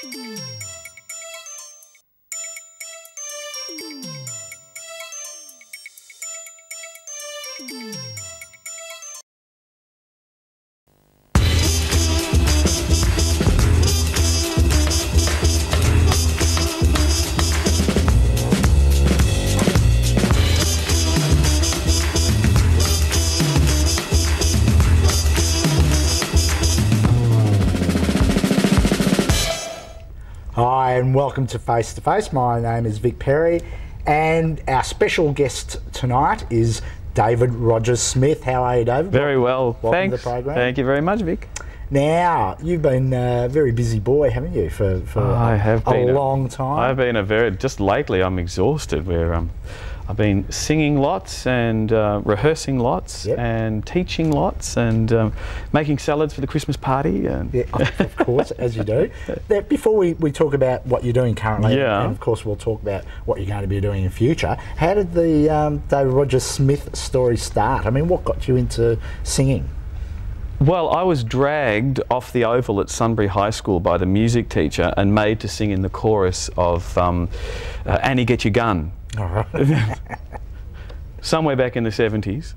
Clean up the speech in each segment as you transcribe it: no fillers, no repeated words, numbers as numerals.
Hi and welcome to Face to Face. My name is Vic Perri and our special guest tonight is David Rogers-Smith. How are you, David? Very well, welcome thanks. To the program. Thank you very much, Vic. Now, you've been a very busy boy, haven't you, for a long time? I've been just lately I'm exhausted. I've been singing lots and rehearsing lots and teaching lots and making salads for the Christmas party. And yeah, of course, as you do. Before we talk about what you're doing currently, and of course we'll talk about what you're going to be doing in future, how did the David Rogers-Smith story start? I mean, what got you into singing? Well, I was dragged off the oval at Sunbury High School by the music teacher and made to sing in the chorus of Annie, Get Your Gun. All right. Somewhere back in the 70s.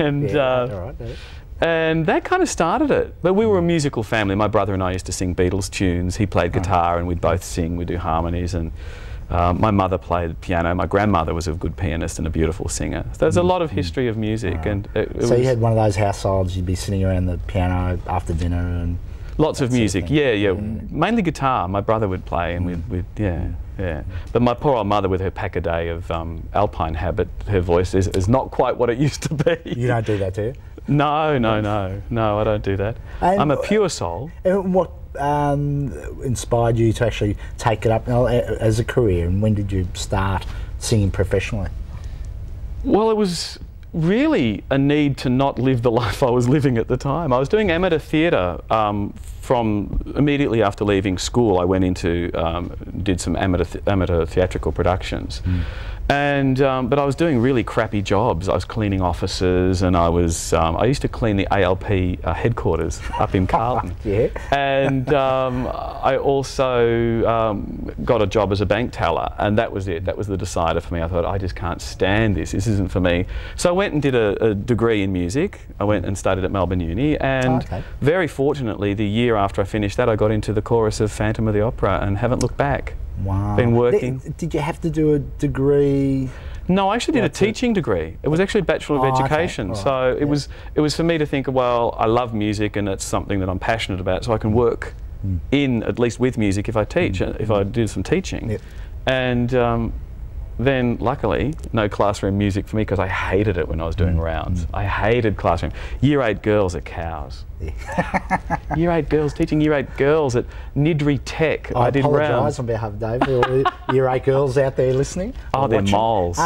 And that kind of started it. But we were a musical family. My brother and I used to sing Beatles tunes. He played guitar and we'd both sing, we'd do harmonies. And my mother played piano. My grandmother was a good pianist and a beautiful singer. So there's a lot of history of music. And so you had one of those households, you'd be sitting around the piano after dinner and... Lots of music, yeah. Mainly guitar. My brother would play and we'd But my poor old mother with her pack a day of alpine habit, her voice is not quite what it used to be. You don't do that, do you? No, I don't do that. And I'm a pure soul. And what inspired you to actually take it up as a career, and when did you start singing professionally? Well, it was really a need to not live the life I was living at the time. I was doing amateur theatre from immediately after leaving school. I went into, did some amateur theatrical productions. And, but I was doing really crappy jobs. I was cleaning offices and I used to clean the ALP headquarters up in Carlton. And I also got a job as a bank teller, and that was it. That was the decider for me. I thought, I just can't stand this. This isn't for me. So I went and did a degree in music. I went and studied at Melbourne Uni, and very fortunately, the year after I finished that, I got into the chorus of Phantom of the Opera and haven't looked back. Wow. Been working. Did you have to do a degree? No, I actually did a teaching degree. It was actually a Bachelor of Education. Right. So it was for me to think, well, I love music and it's something that I'm passionate about, so I can work at least with music if I teach, if I do some teaching. And then luckily, no classroom music for me because I hated it when I was doing rounds. I hated classroom. Year 8 girls are cows. Year 8 girls, teaching Year 8 girls at Nidri Tech. I did rounds. I apologise on behalf of Dave, all the Year 8 girls out there listening. Oh, they're moles.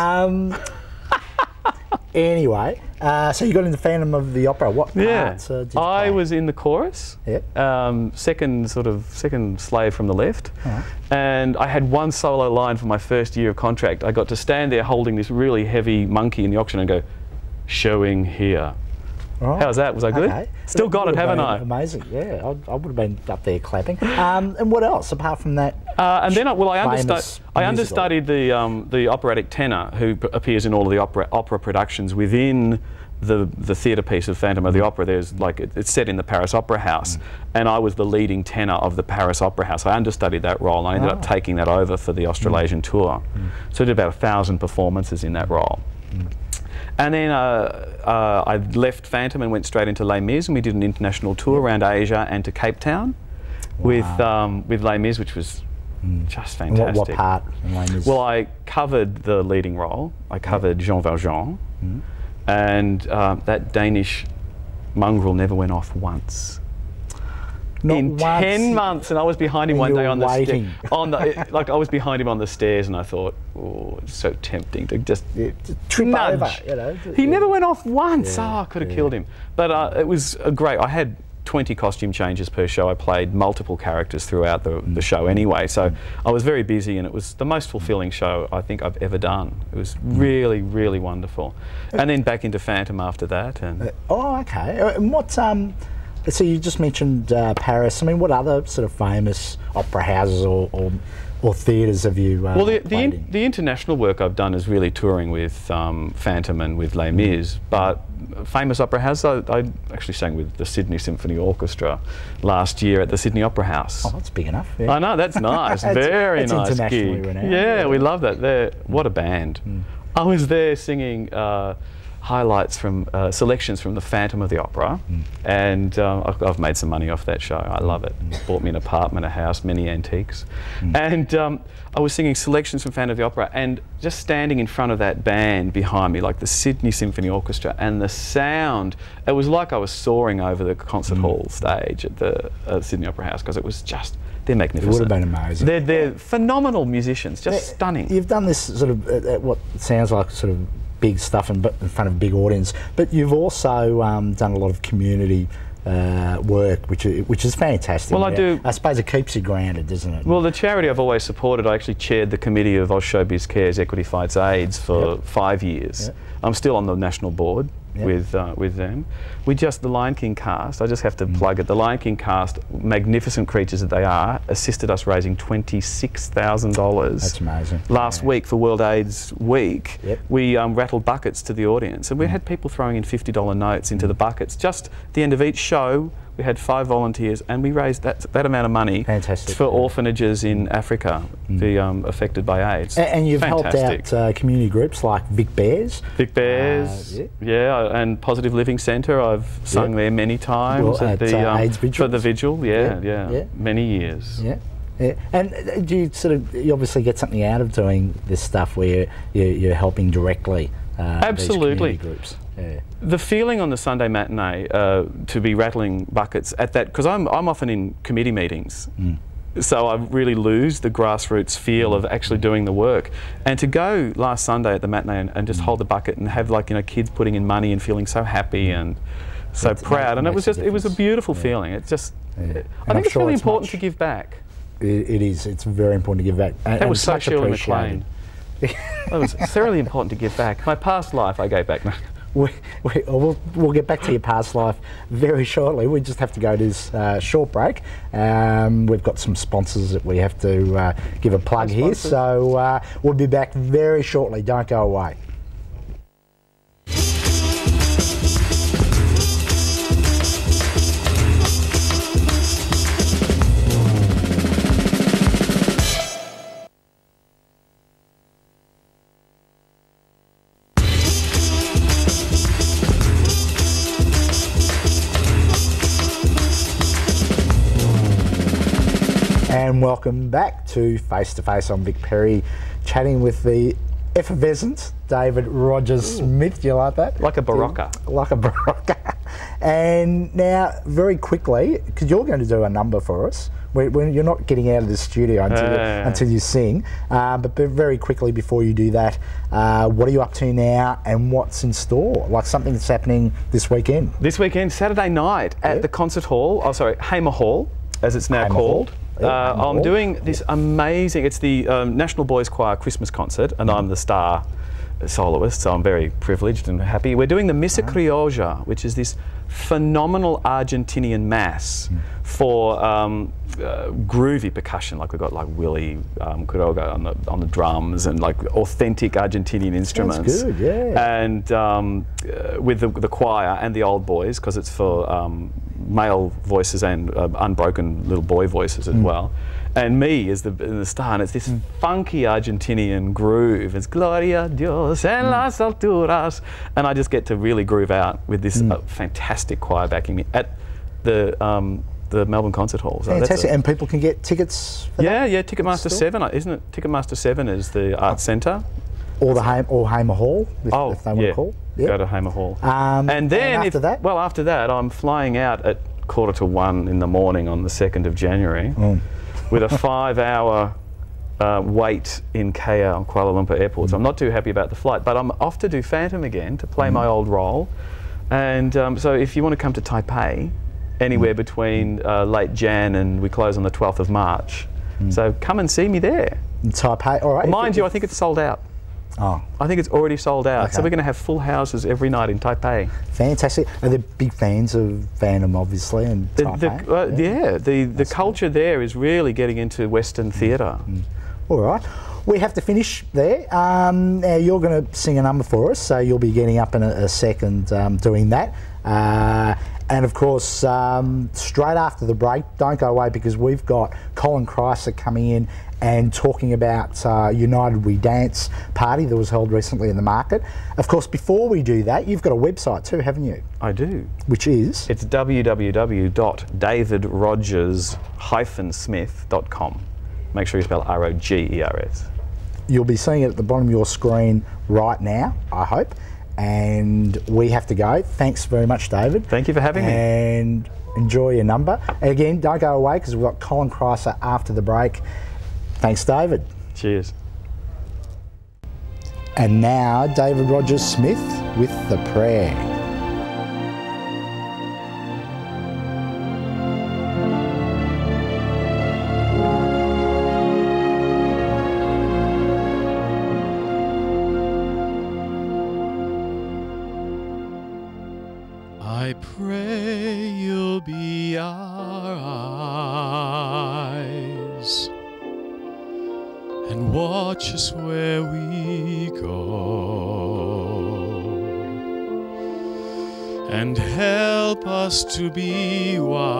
Anyway, so you got into Phantom of the Opera. What parts did you play? I was in the chorus, second slave from the left, and I had one solo line for my first year of contract. I got to stand there holding this really heavy monkey in the auction and go, "Showing here." Right. How's that? Was I good? Still got it, haven't I? Amazing, yeah. I would have been up there clapping. And what else apart from that? And then, I understudied the operatic tenor who appears in all of the opera productions within the theatre piece of Phantom of the Opera. There's it's set in the Paris Opera House, and I was the leading tenor of the Paris Opera House. I understudied that role, and I ended up taking that over for the Australasian tour. So I did about 1,000 performances in that role. And then I left Phantom and went straight into Les Mis, and we did an international tour around Asia and to Cape Town with Les Mis, which was just fantastic. What part in Les Mis? Well, I covered the leading role. I covered Jean Valjean, and that Danish mongrel never went off once. In 10 months, and I was behind him one day on the stairs. I was behind him on the stairs, and I thought, oh, it's so tempting to just trip nudge. Over, you know. He never went off once. I could have killed him. But it was great. I had 20 costume changes per show. I played multiple characters throughout the show anyway, so I was very busy, and it was the most fulfilling show I think I've ever done. It was really, really wonderful. And then back into Phantom after that. And And what So you just mentioned Paris. I mean, what other sort of famous opera houses or theatres have you well, played in? the international work I've done is really touring with Phantom and with Les Mis, but famous opera houses, I actually sang with the Sydney Symphony Orchestra last year at the Sydney Opera House. Oh, that's big enough. Yeah. I know, that's nice. Very nice internationally gig. renowned. Yeah, we love that. What a band. I was there singing highlights from selections from the Phantom of the Opera, and I've made some money off that show. I love it. Bought me an apartment, a house, many antiques, and I was singing selections from Phantom of the Opera, and just standing in front of that band behind me, like the Sydney Symphony Orchestra, and the sound, it was like I was soaring over the concert hall stage at the Sydney Opera House, because it was just, they're magnificent. It would have been amazing. They're phenomenal musicians, just stunning. You've done this sort of what sounds like sort of big stuff in front of a big audience, but you've also done a lot of community work, which is fantastic. Well, I do. I suppose it keeps you grounded, doesn't it? Well, the charity I've always supported, I actually chaired the committee of Oz Showbiz Cares Equity Fights AIDS for 5 years. I'm still on the national board with them. The Lion King cast, I just have to plug it, the Lion King cast, magnificent creatures that they are, assisted us raising $26,000. That's amazing. Last week for World AIDS Week, we rattled buckets to the audience, and we had people throwing in $50 notes into the buckets. Just at the end of each show, we had 5 volunteers, and we raised that amount of money for orphanages in Africa, affected by AIDS. And you've helped out community groups like Vic Bears. Vic Bears, and Positive Living Centre. I've sung there many times at the AIDS for the vigil. Many years. Yeah. And do you obviously get something out of doing this stuff where you're helping directly absolutely these community groups? The feeling on the Sunday matinee to be rattling buckets at that, because I'm often in committee meetings, so I really lose the grassroots feel of actually doing the work. And to go last Sunday at the matinee and just hold the bucket and have kids putting in money and feeling so happy and so proud, and it was a beautiful feeling. It's just, I think it's really important to give back. It is. It's very important to give back. That was so Shirley MacLaine. It was thoroughly important to give back. My past life, I gave back. We'll get back to your past life very shortly. We just have to go to this short break. We've got some sponsors that we have to give a plug here, so we'll be back very shortly. Don't go away. And welcome back to Face to Face. I'm Vic Perri, chatting with the effervescent David Rogers-Smith. Do you like that? Like a barocca. Like a barocca. And now, very quickly, because you're going to do a number for us. When you're not getting out of the studio until you sing, but very quickly before you do that, what are you up to now and what's in store? Like something that's happening this weekend? This weekend, Saturday night at the concert hall, Hamer Hall, as it's now called. I'm doing this amazing, it's the National Boys Choir Christmas concert, and I'm the star soloist, so I'm very privileged and happy. We're doing the Missa Criolla, which is this phenomenal Argentinian mass for groovy percussion. Like we've got Willie Quiroga on the drums and authentic Argentinian instruments. That's good, And with the choir and the old boys, because it's for male voices and unbroken little boy voices as well. And me as the star, and it's this funky Argentinian groove. It's Gloria a Dios en las alturas, and I just get to really groove out with this fantastic choir backing me at the Melbourne Concert Hall. So fantastic, and people can get tickets for that? Yeah, Ticketmaster 7, isn't it? Ticketmaster 7 is the Arts Centre. Or Hamer Hall, if they want to call. Go to Hamer Hall. And then after that? Well, after that, I'm flying out at 1:45 in the morning on the 2nd of January. With a 5-hour wait in KL on Kuala Lumpur Airport. So I'm not too happy about the flight, but I'm off to do Phantom again to play my old role. And so if you want to come to Taipei, anywhere between late Jan and we close on the 12th of March. So come and see me there. In Taipei, all right. Mind you, I think it's sold out. Oh. I think it's already sold out. Okay. So we're going to have full houses every night in Taipei. Fantastic. Are they big fans of fandom, obviously, and Taipei? The culture there is really getting into Western theatre. All right. We have to finish there. Now you're going to sing a number for us, so you'll be getting up in a second doing that. And of course, straight after the break, don't go away because we've got Colin Krycer coming in and talking about United We Dance party that was held recently in the market. Of course, before we do that, you've got a website too, haven't you? I do. Which is? It's www.davidrogers-smith.com. Make sure you spell R-O-G-E-R-S. You'll be seeing it at the bottom of your screen right now, I hope. And we have to go. Thanks very much, David. Thank you for having me. And enjoy your number. And again, don't go away because we've got Colin Krycer after the break. Thanks, David. Cheers. And now, David Rogers-Smith with the prayer. I pray you'll be our eyes and watch us where we go, and help us to be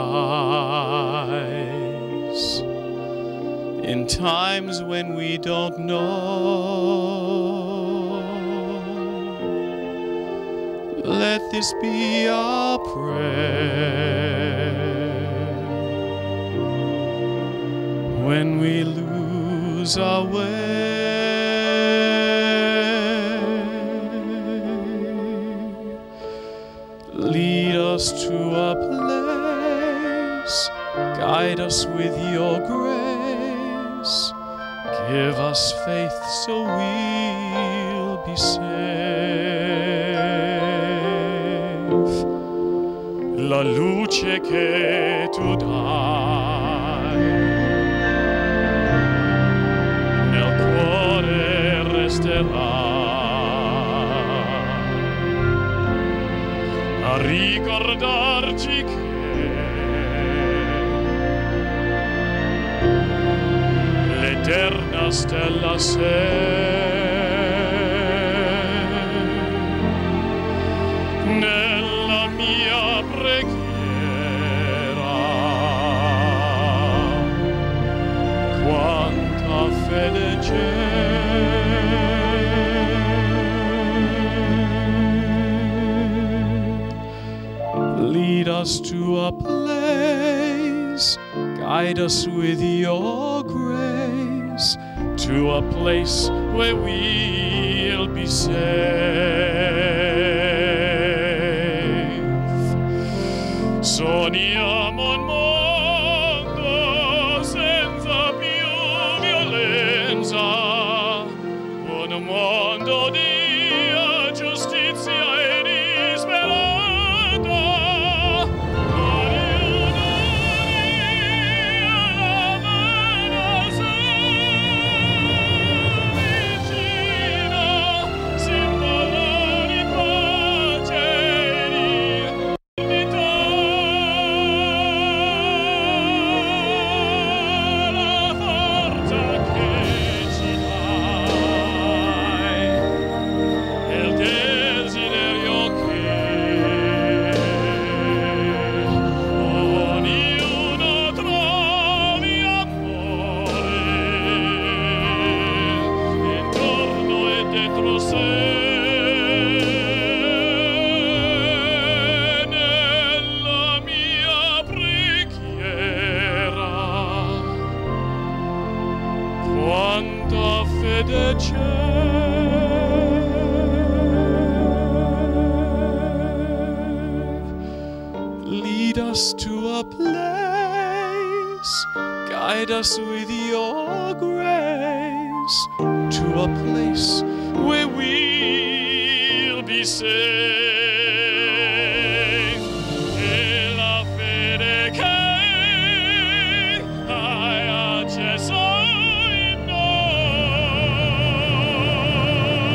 wise in times when we don't know. Let this be our prayer when we lose our way. Lead us to a place, guide us with your grace, give us faith so we'll be safe. La luce che tu dai nel cuore resterà a ricordarci che l'eterna stella sei. Nella mia preghiera quanta fede c'è. Lead us to a place, guide us with your grace, to a place where we'll be safe. Sogniamo un mondo senza più violenza, un mondo di giustizia e di speranza. La mano vicina, simbolo di pace e di unità. Quanta fede c'è. Lead us to a place, guide us with your grace, to a place where we'll be safe. E la fede che hai acceso in noi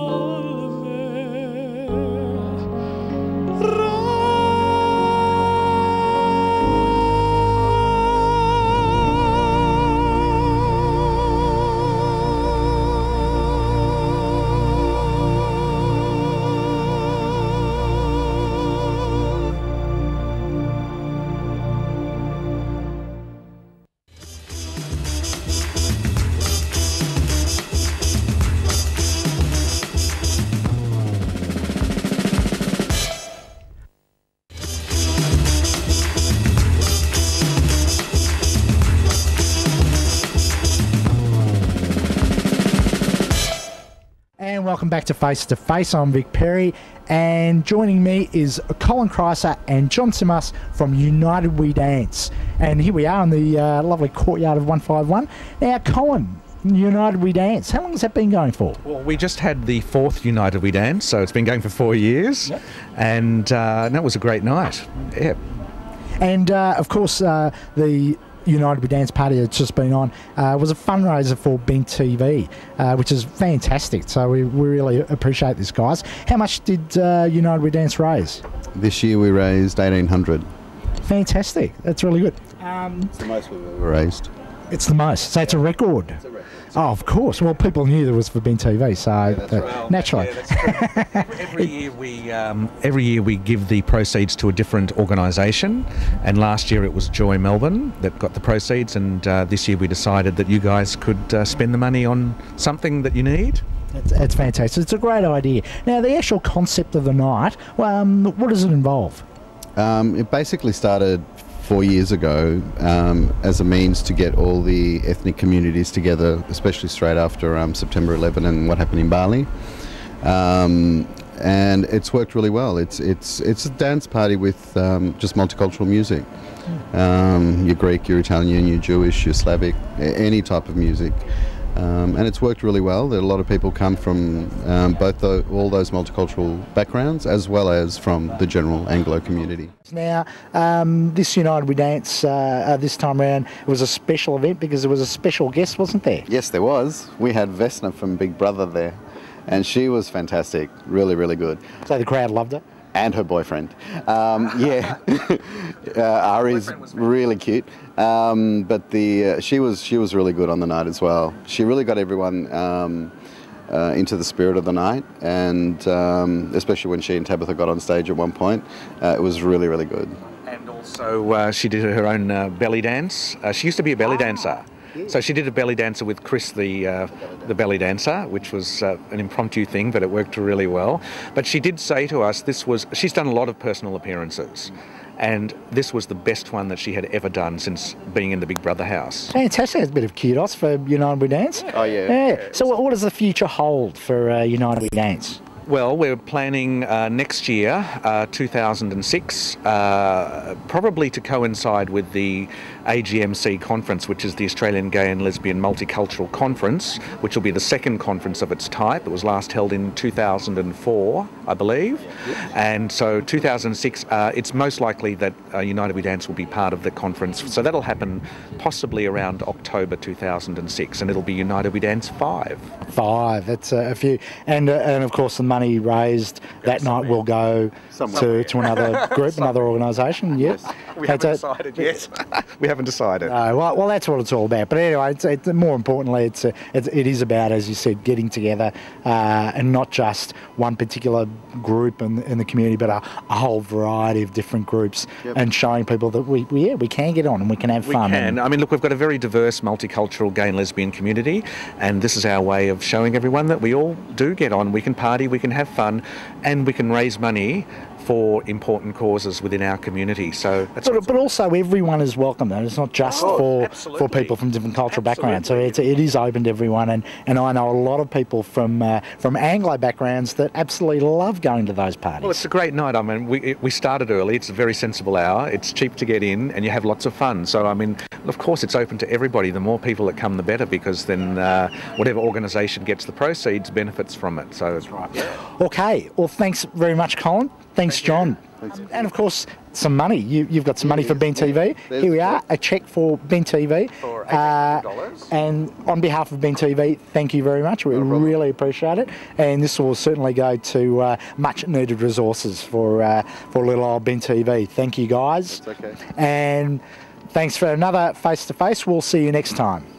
Welcome back to Face to Face. I'm Vic Perri, and joining me is Colin Krycer and John Tsimas from United We Dance. And here we are in the lovely courtyard of 151. Now, Colin, United We Dance, how long has that been going for? Well, we just had the 4th United We Dance, so it's been going for 4 years. Yep. And that was a great night. Yeah. And of course, the United We Dance party that's just been on was a fundraiser for Bing TV, which is fantastic. So we really appreciate this, guys. How much did United We Dance raise? This year we raised $1,800. Fantastic. That's really good. It's the most we've ever raised. It's the most. So it's a record. It's a record. Oh, of course. Well, people knew there was for Bing TV, so right. Naturally. Yeah, every year we give the proceeds to a different organisation, and last year it was Joy Melbourne that got the proceeds, and this year we decided that you guys could spend the money on something that you need. It's fantastic. It's a great idea. Now, the actual concept of the night, what does it involve? It basically started 4 years ago as a means to get all the ethnic communities together, especially straight after September 11 and what happened in Bali. And it's worked really well. It's a dance party with just multicultural music. You're Greek, you're Italian, you're Jewish, you're Slavic, any type of music. And it's worked really well. There are a lot of people come from all those multicultural backgrounds, as well as from the general Anglo community. Now, this United We Dance this time around, it was a special event because there was a special guest, wasn't there? Yes, there was. We had Vesna from Big Brother there, and she was fantastic. Really, really good. So the crowd loved it? And her boyfriend. Yeah, Ari's really cute. But she was really good on the night as well. She really got everyone into the spirit of the night, and especially when she and Tabitha got on stage at one point, it was really, really good. And also she did her own belly dance. She used to be a belly dancer. So she did a belly dancer with Chris, the belly dancer, which was an impromptu thing, but it worked really well. But she did say to us, she's done a lot of personal appearances, and this was the best one that she had ever done since being in the Big Brother house. Fantastic. It's a bit of kudos for United We Dance. Oh, yeah. So what does the future hold for United We Dance? Well, we're planning next year, 2006, probably to coincide with the AGMC conference, which is the Australian Gay and Lesbian Multicultural Conference, which will be the second conference of its type. It was last held in 2004, I believe. And so 2006, it's most likely that United We Dance will be part of the conference. So that'll happen possibly around October 2006, and it'll be United We Dance 5. 5, that's a few. And of course the money raised that night will go to another group, another organisation. Yes. We haven't decided yet. We haven't decided. Well, that's what it's all about. But anyway, it's more importantly, it is about, as you said, getting together and not just one particular group in the community, but a whole variety of different groups, and showing people that we can get on and we can have fun. We can. I mean, look, we've got a very diverse, multicultural gay and lesbian community, and this is our way of showing everyone that we all do get on. We can party, we can have fun, and we can raise money for important causes within our community. So, but also everyone is welcome, though. It's not just for people from different cultural backgrounds. So it is open to everyone, and I know a lot of people from Anglo backgrounds that absolutely love going to those parties. Well, it's a great night. I mean, we started early. It's a very sensible hour. It's cheap to get in, and you have lots of fun. So I mean, of course, it's open to everybody. The more people that come, the better, because then whatever organisation gets the proceeds benefits from it. So that's right. Okay. Well, thanks very much, Colin. Thanks, John. And of course, some money. You've got some money for Ben TV. Here we are, a cheque for Ben TV. For $800. And on behalf of Ben TV, thank you very much. We really appreciate it. And this will certainly go to much needed resources for little old Ben TV. Thank you, guys. It's okay. And thanks for another Face to Face. We'll see you next time.